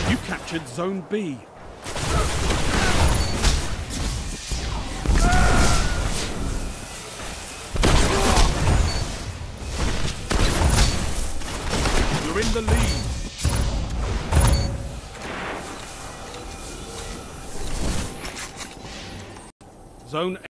You captured Zone B. You're in the lead. Zone